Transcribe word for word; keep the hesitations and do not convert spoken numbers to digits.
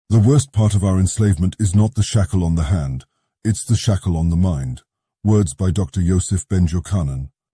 The worst part of our enslavement is not the shackle on the hand, it's the shackle on the mind. Words by Doctor Yosef Ben Jochannan.